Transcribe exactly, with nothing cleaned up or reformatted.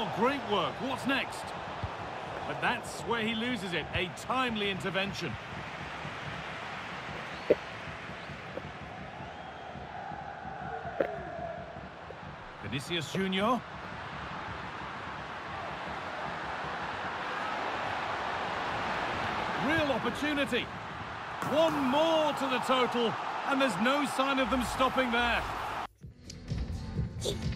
Oh, great work. What's next? But that's where he loses it. A timely intervention. Vinicius Junior Real opportunity. One more to the total, and there's no sign of them stopping there.